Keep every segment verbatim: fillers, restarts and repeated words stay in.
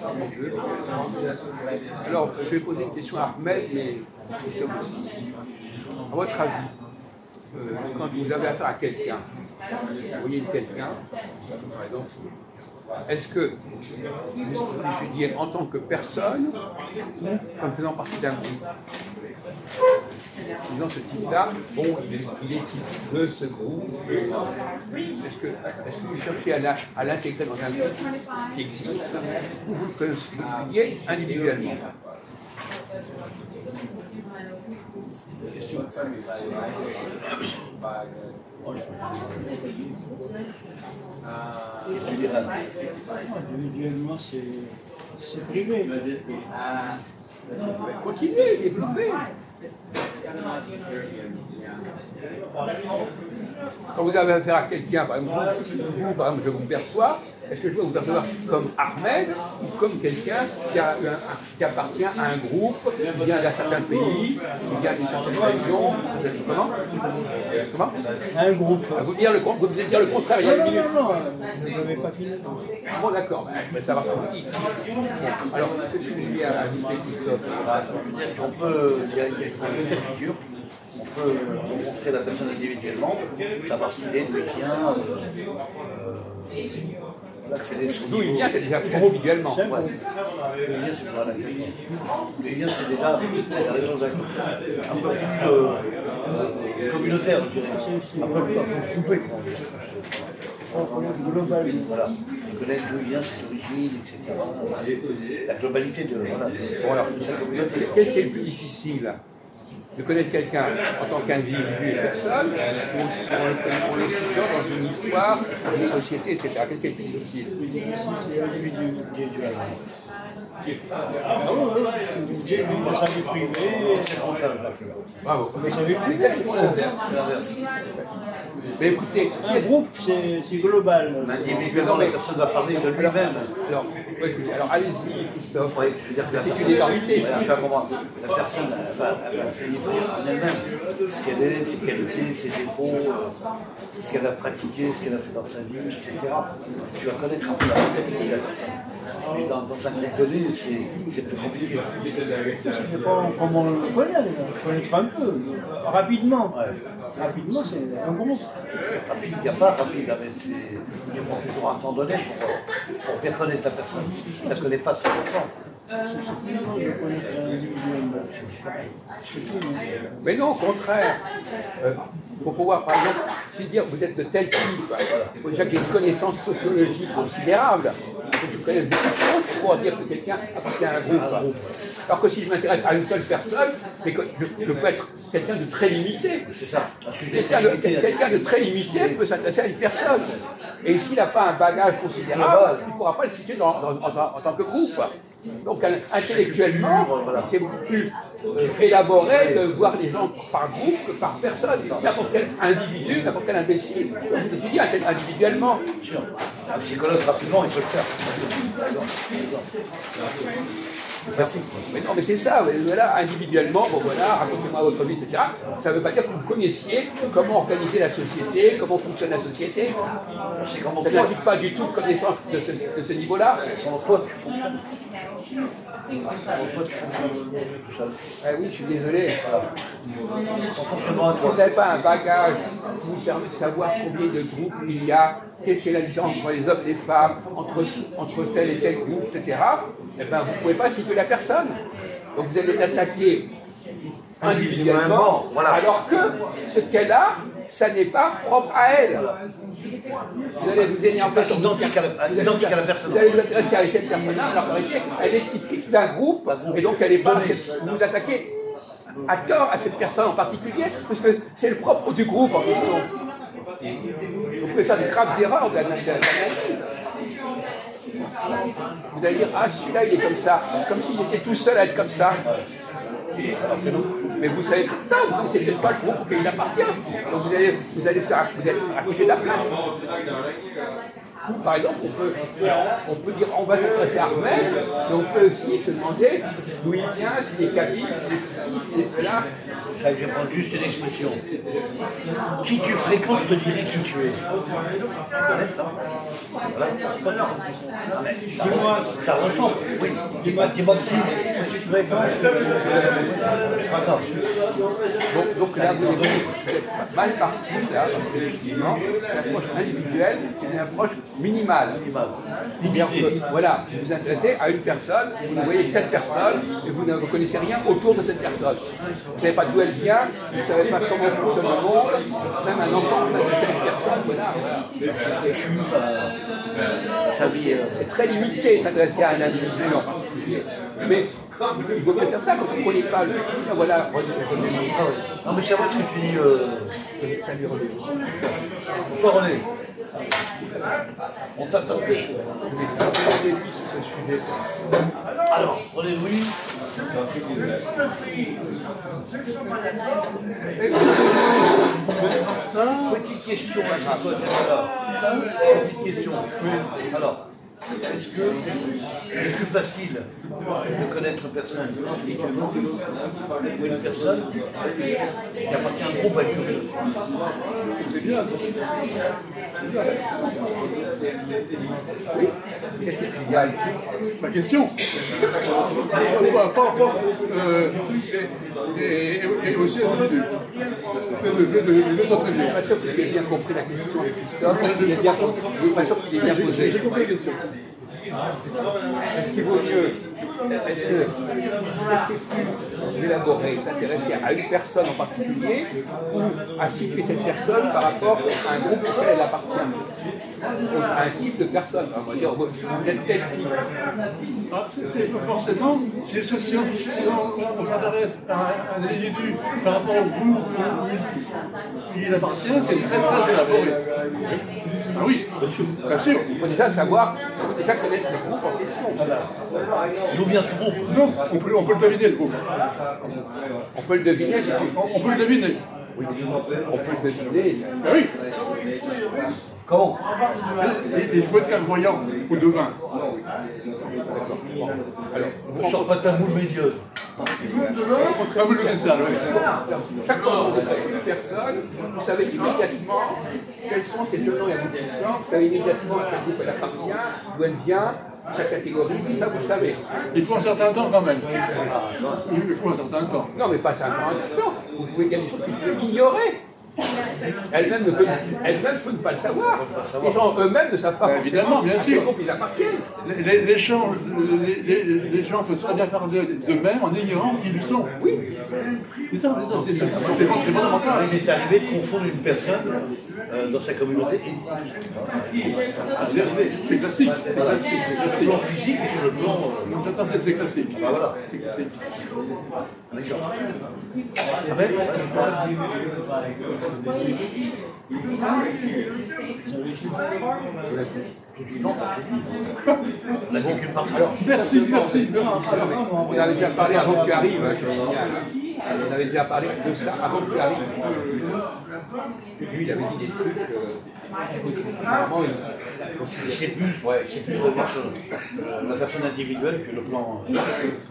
Alors, je vais poser une question à Ahmed, mais Christophe aussi. À votre avis, euh, quand vous avez affaire à quelqu'un, vous voyez quelqu'un, par exemple, est-ce que vous vous étudiez en tant que personne ou comme faisant partie d'un groupe? Disons ce type-là, bon, il est, il est type de ce groupe. Est-ce que, est-ce que vous cherchez à l'intégrer dans un groupe qui existe ou vous le étudiez individuellement? Individuellement, c'est privé. Continuez, développez. Quand vous avez affaire à quelqu'un, par exemple, vous, par exemple, je vous perçois, est-ce que je dois vous percevoir comme Ahmed ou comme quelqu'un qui, qui appartient à un groupe, qui vient d'un certain pays, qui vient d'une certaine région? Comment? Comment? Un groupe. Ah, vous, dire le, vous devez dire le contraire, il y a une minute. Non, non, non, vous n'avez pas fini. Bon, d'accord, ben, ça va faire vous dites. Alors, qu'est-ce que vous voulez ajouter, Christophe? On peut, il y a, il y a deux cas de figure. On peut rencontrer la personne individuellement, savoir ce qu'il est, d'où il vient, euh, euh, quel est son D'où il niveau. vient, c'est déjà individuellement. Ouais. D'où il vient, c'est pour la tête. D'où il vient, c'est déjà la raison d'un un peu plus euh, euh, communautaire, je dirais. Un peu, un peu soupé, quoi. Global. Voilà. Et connaître d'où il vient, ses origines, et cetera. La globalité de, voilà, de, Bon, alors, de sa communauté. qu'est-ce qui est le plus difficile? De connaître quelqu'un en tant qu'individu et personne, ou en le situant dans une histoire, dans une société, et cetera. Qu'est-ce qui est le plus difficile? C'est individuel. Ah oui, j'ai vu sa vie privée. Bravo. Mais ça veut plus. Exactement l'inverse. C'est l'inverse. Mais écoutez, Un groupe, c'est global. Individuellement, la personne va parler de lui-même. alors, ouais, écoutez, alors allez-y, Christophe. Oui, je veux dire que la C'est personne, une énormité. ouais, enfin, comment, la personne elle va, elle va se livrer en elle-même. Ce qu'elle est, ses qualités, ses défauts, euh, ce qu'elle a pratiqué, ce qu'elle a fait dans sa vie, et cetera. Tu vas connaître un peu la mentalité de la personne. Mais dans, dans un groupe donné, c'est plus compliqué. Je ne sais pas comment on le connaît, on le connaît un peu. Rapidement. Ouais. Rapidement, c'est un groupe. Rapide, il n'y a pas rapide, mais c'est- tu prends toujours un temps donné pour, pour bien connaître la personne. Tu ne la connais pas cent pour cent. Mais non, au contraire. Euh, pour pouvoir, par exemple, si dire vous êtes de tel type, il faut déjà qu'il y ait une connaissance sociologique considérable. Il faut que tu connaisses des choses pour pouvoir dire que quelqu'un appartient à un groupe. Alors que si je m'intéresse à une seule personne, mais que je, je peux être quelqu'un de très limité. C'est ça. Un sujet Quelqu'un très de, limité. quelqu'un de très limité peut s'intéresser à une personne. Et s'il n'a pas un bagage considérable, il ne pourra pas le situer dans, dans, en, en tant que groupe. Donc intellectuellement, c'est beaucoup plus élaboré de voir les gens par groupe que par personne. N'importe quel individu, n'importe quel imbécile, comme je me suis dit, individuellement. Un psychologue, rapidement, il peut le faire. Merci. Mais non, mais c'est ça, voilà, individuellement, bon voilà, racontez-moi votre vie, et cetera. Ça ne veut pas dire que vous connaissiez comment organiser la société, comment fonctionne la société. C'est comment Ça toi, n'implique pas du tout de connaissance de ce, de ce niveau-là. comment toi tu fonctionnes. Comment toi tu fonctionnes tout seul. Ah oui, je suis désolé. Ton fonctionnement à Si toi. vous n'avez pas un bagage qui vous permet de savoir combien de groupes il y a, quelle est la différence entre les hommes et les femmes, entre, entre tel et tel groupe, et cetera, eh ben, vous ne pouvez pas situer la personne. Donc vous allez l'attaquer individuellement, Voilà. alors que ce qu'elle a, ça n'est pas propre à elle. Vous allez vous énerver sur Identique à la- vous allez- identique à la personne. Vous allez vous intéresser à cette personne-là, alors qu'en réalité, elle est typique d'un groupe, et donc elle est pas. Vous vous attaquez à tort à cette personne en particulier, parce que c'est le propre du groupe en question. Vous pouvez faire des graves erreurs d'analyse. Vous allez dire, ah celui-là il est comme ça, comme s'il était tout seul à être comme ça. Mais vous savez, non, vous ne connaissez peut-être pas le groupe auquel il appartient. Donc vous allez, vous allez faire, vous êtes à côté de la plaque. Ou par exemple, on peut, on peut dire on va s'adresser à Armel, mais on peut aussi se demander d'où il vient, s'il est kabyle, s'il est ceci, s'il est cela. Je vais prendre juste une expression. Qui tu fréquentes, je te dirai qui tu es. Tu connais ça? Voilà. Ah, mais, dis-moi, ça ressemble. Oui. Dis-moi, dis-moi qui tu fréquentes. C'est pas grave. Donc, donc là, vous êtes mal parti, là, parce qu'effectivement, l'approche individuelle est une approche minimale. Limitée. Voilà, vous vous intéressez à une personne, vous ne voyez que cette personne, et vous ne connaissez rien autour de cette personne. Vous ne savez pas d'où elle vient, vous ne savez pas comment fonctionne le monde, même un enfant s'intéresse à une personne, voilà. voilà. Sa vie. C'est très limité s'intéresser à un individu en particulier. Mais il vaut bien faire ça quand on ne connaît pas le. Ah, voilà, René. Non, mais c'est vrai que tu dis. Euh... Salut René. Bonsoir René. On t'attendait. Alors, René Louis. Petite question à ça. Petite question. Alors. Est-ce que c'est plus facile de connaître une personne individuellement ou une personne qui appartient à un groupe, à une communauté? C'est bien. Oui. Qu'est-ce qu'il y a? Ma question. Pas, pas, pas, euh, et, et, et aussi individu. Les deux, les deux sont très bien. Je ne suis pas sûr que vous ayez bien compris la question de Christophe. Je ne suis pas sûr qu'il ait bien posé. J'ai compris la question. Est-ce qu'il vaut mieux, est-ce que, est-ce que plus élaborer, s'intéresser à une personne en particulier ou à situer cette personne par rapport à un groupe auquel elle appartient, donc à un type de personne, on va dire, vous êtes tel type. Ah, c'est pas forcément, c'est si, si on, on, on s'intéresse à un, un individu par rapport au groupe où il, il appartient, c'est très très élaboré. Ah oui, bien sûr. Il faut déjà savoir, il faut déjà connaître le groupe en question. D'où vient ce groupe? Non, on peut, on peut le deviner le groupe. On peut le deviner si tu... On, on peut le deviner. Oui, on peut le deviner. Ah oui. Comment? Il, il faut être clairvoyant ou devin. Alors, on ne sort pas ta moule médiocre. Ah, vous le faites ça, oui. Chaque fois que vous faites une personne, vous savez immédiatement quels sont ses tenants et aboutissants, vous savez immédiatement à quel groupe elle appartient, d'où elle vient, sa catégorie, tout ça vous savez. Il faut un certain temps quand même. Il faut un certain temps. Non, mais pas simplement un certain temps. Vous pouvez gagner des choses que vous pouvez ignorer. Elle-même ne peut, elle-même peut ne pas le savoir. Les gens eux-mêmes ne savent pas Ben, forcément bien à sûr. quel groupe ils appartiennent. Les, les, les, gens, les, les, les gens peuvent très bien parler d'eux-mêmes en ignorant qui ils sont. Oui. C'est ça, c'est ça, c'est ça. C'est bon, c'est fondamental. Il m'est arrivé de confondre une personne euh, dans sa communauté et C'est classique. C'est classique. sur le plan physique et sur le plan. Euh, Ça, c'est classique. bah voilà. C'est classique. Un exemple. Après, non, on a dit qu'une partie. Alors, Merci, merci. on avait déjà parlé avant que tu arrives, hein, je me signale. On avait déjà parlé de ça avant que tu arrives. Lui, il avait dit des trucs. Euh, apparemment, il... C'est plus, ouais, c'est plus la personne, euh, la personne individuelle que le plan. Euh,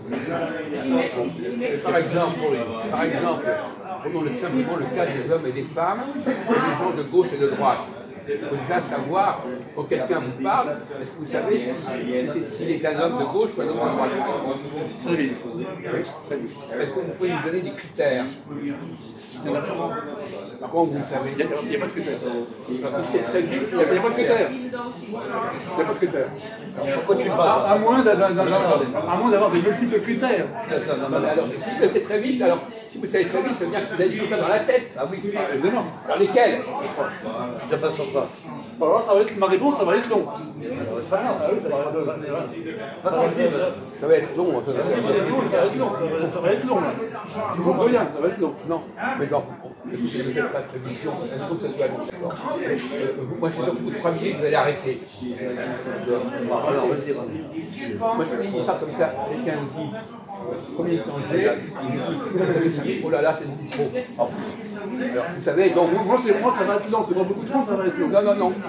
Par exemple, par exemple, prenons le, simplement le cas des hommes et des femmes, des gens de gauche et de droite. Il faut déjà savoir, quand quelqu'un vous parle, est-ce que vous savez s'il si, si, si est un homme de gauche ou un homme de droite? Très vite. Oui, très vite. Est-ce que vous pouvez nous donner des critères? Il n'y en a pas. Par contre, vous le savez. Il n'y a pas de critères. Parce que c'est très vite. Il n'y a pas de critères. Il n'y a pas de critères. Pourquoi tu À, parles à moins d'avoir des multiples critères. Alors, si vous le savez très vite, alors si vous savez très vite, ça veut dire que vous avez des critères dans la tête. Ah oui, Évidemment. Alors lesquels? tu n'as pas sur pas. Alors, ça va être, ma réponse, ça va être long. Ça Ça va être long. Ça va Ça va être long, ça va être long. Ça va être long, là. Tu comprends rien, ça va être long. Non, mais non, ne faites pas de prévision, il faut que ça soit long, d'accord. Euh, moi, je suis sûr que vous trois minutes, vous allez arrêter. Alors, vas-y, René. Moi, je dis ça comme ça, quelqu'un me dit combien de temps j'ai, oh là là, c'est beaucoup trop. Alors, vous savez, donc. Moi, moi, ça va être long, c'est pas beaucoup trop, ça va être long. Non, non, non,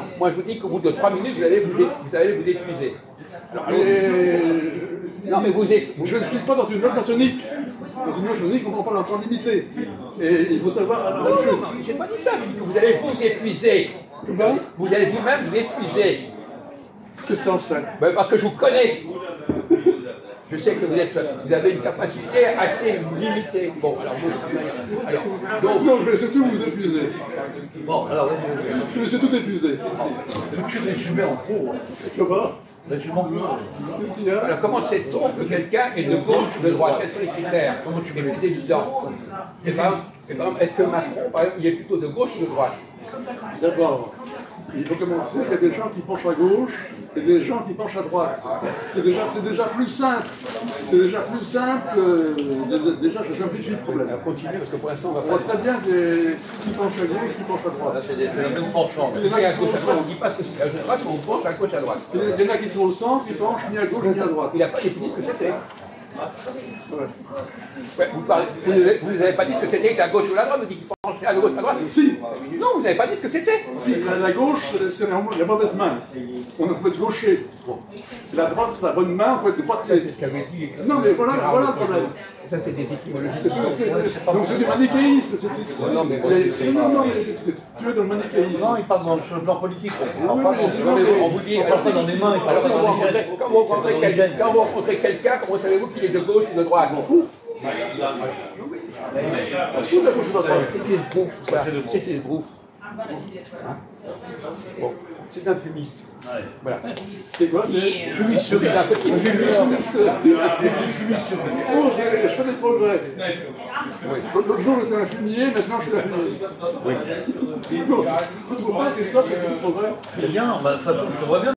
Moi, je vous dis qu'au bout de trois minutes, vous allez vous, é- vous, allez vous épuiser. Alors, Et... non, mais vous êtes. Je ne suis pas dans une loge maçonnique. Dans une loge maçonnique, on ne prend pas l'emploi limité. Et il faut savoir... Non, non, non, j'ai pas dit ça, j'ai dit que vous allez vous épuiser. Comment? Vous allez vous-même vous épuiser. Qu'est-ce que ça en sait? Ben, parce que je vous connais. Je sais que vous, êtes, vous avez une capacité assez limitée. Bon, alors, vous, alors donc, Non, je vais surtout vous épuiser. Bon, alors vas-y, vas-y. Je vais laisser tout épuiser. Peux-tu résumer en gros? Comment? Résume en gros. Qu'est-ce qu'il y a? alors, comment sait-on que quelqu'un est de gauche ou de droite? Quels sont les critères? Comment tu veux les évidents? Et par exemple, et par exemple, est-ce que Macron, par exemple, il est plutôt de gauche ou de droite? D'abord, il faut commencer, il y a des gens qui penchent à gauche et des gens qui penchent à droite. C'est déjà, c'est déjà plus simple. C'est déjà plus simple. euh, déjà, je simplifie le problème. Alors, continue, parce que pour l'instant, on va On voit pas. très bien des- qui penchent à gauche, qui penchent à Là, droite. c'est des phénomènes penchants. Il y en Et a à qui sont gauche au à droite, on ne centre. dit pas ce que c'est à gauche à droite, mais on pense à gauche à droite. Il y en a qui sont au centre, qui penchent ni à gauche ni à droite. Il n'a pas défini ce que c'était. Ouais. Ouais, vous parlez, vous n'avez vous n'avez pas dit ce que c'était à gauche ou à droite, vous dites qu'il penchait à gauche à droite. Si, Non, vous n'avez pas dit ce que c'était. si la, la gauche, c'est c'est la, la mauvaise main. On peut être gaucher. La droite, c'est la bonne main, on peut être droitier. C'est ce qu'avait dit. Non, mais voilà, voilà le problème. Ça, c'est des étymologies. C'est- c'est- Donc c'est du manichéisme. c'est- c'est- Non, mais- c'est- Non, non, mais tu tu es dans le manichéisme. Non, il parle dans, sur le plan politique. On parle Oui, pas oui, dans- Non, mais on vous dit, on parle pas dans les mains, il parle alors, pas quand vous dans rencontrez, les quand vous rencontrez quelqu'un, quand vous rencontrez quelqu'un, comment savez-vous qu'il est de gauche ou de droite? Je m'en fous. Je m'en fous de la gauche ou de la droite. C'est esbrouf, ça. C'est esbrouf. Hein? Bon, c'est un fumiste. Ouais. Voilà. C'est quoi? Fumiste sur C'est un petit fumiste. Oh, je, je fais des progrès. L'autre jour, j'étais un fumier, maintenant je suis un fumiste. Oui. Non, tu ne trouves pas que c'est ça que je fais des progrès? C'est bien, bah, de toute façon, je te vois bien.